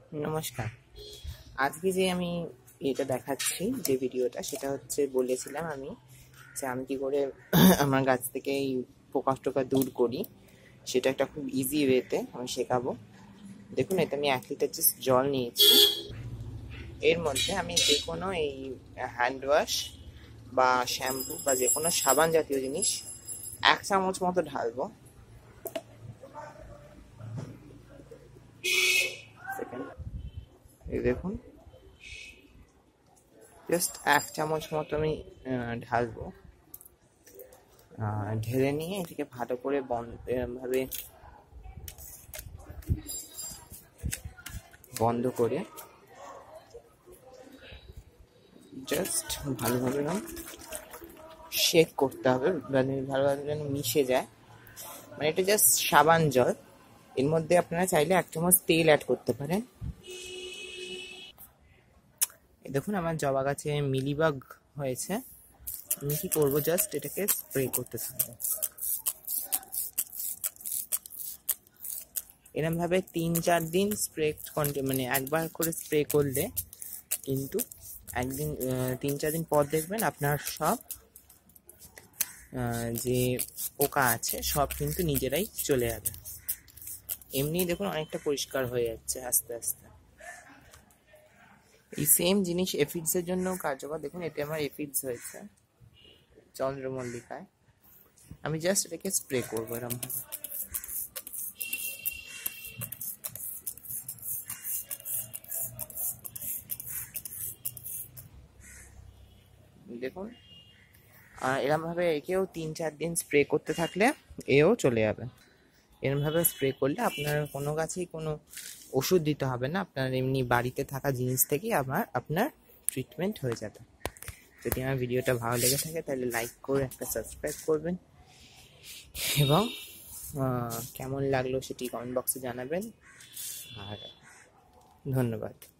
নমস্কার। আজকে যে আমি এটা দেখাচ্ছি যে ভিডিওটা, সেটা হচ্ছে বলেছিলাম আমি যে আমি কি করে আমার গাছ থেকে এই পোকা টোকা দূর করি, সেটা একটা খুব ইজি ওয়েতে আমি শেখাবো। দেখুন, এতে আমি 1 লিটার জাস্ট জল নিয়েছি। এর মধ্যে আমি যে কোনো এই হ্যান্ড ওয়াশ বা শ্যাম্পু বা যে কোনো সাবান জাতীয় জিনিস 1 চামচ মতো ঢালবো। এই দেখুন, জাস্ট 1 চামচ মতো আমি ঢালবো। ঢেলে নিয়ে এটাকে ভালো করে এরমভাবে বন্ধ করে জাস্ট ভালোভাবে শেক করতে হবে, মানে ভালোভাবে যেন মিশে যায়। মানে এটা জাস্ট সাবান জল। এর মধ্যে আপনারা চাইলে 1 চামচ তেল অ্যাড করতে পারেন। দেখুন, আমার জবা গাছে মিলিবাগ হয়েছে। আমি কি করবো, জাস্ট এটাকে স্প্রে করতে থাকবো। এরম ভাবে 3-4 দিন স্প্রে মানে একবার করে স্প্রে করলে কিন্তু একদিন 3-4 দিন পর দেখবেন আপনার সব যে পোকা আছে সব কিন্তু নিজেরাই চলে যাবে। এমনি দেখুন অনেকটা পরিষ্কার হয়ে যাচ্ছে আস্তে আস্তে। এই সেম জিনিস এফিডস এর জন্য কার্যকর। দেখুন, এতে আমার এফিডস হয়েছে চন্দ্রমল্লিকায়। আমি জাস্ট এটাকে স্প্রে করবো এরম ভাবে। দেখুন, এরম ভাবে একেও 3-4 দিন স্প্রে করতে থাকলে এও চলে যাবে। এরম ভাবে স্প্রে করলে আপনার কোনো গাছেই কোনো ওষুধ দিতে হবে না, আপনার এমনি বাড়িতে থাকা জিনিস থেকেই আপনার ট্রিটমেন্ট হয়ে যাবে। যদি আমার ভিডিওটা ভালো লেগে থাকে তাহলে লাইক করে একটা সাবস্ক্রাইব করবেন, এবং কেমন লাগলো সেটি কমেন্ট বক্সে জানাবেন। আর ধন্যবাদ।